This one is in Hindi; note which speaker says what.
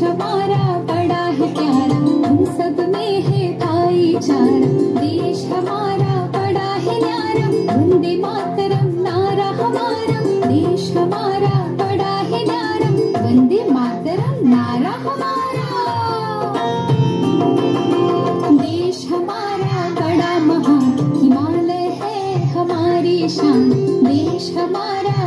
Speaker 1: हमारा बड़ा है प्यारा, हम सब में है भाईचारा। देश हमारा बड़ा है न्यारा, वंदे मातरम नारा हमारा। देश हमारा बड़ा है न्यारा, वंदे मातरम नारा हमारा। देश हमारा बड़ा महान, हिमालय है हमारी शान। देश हमारा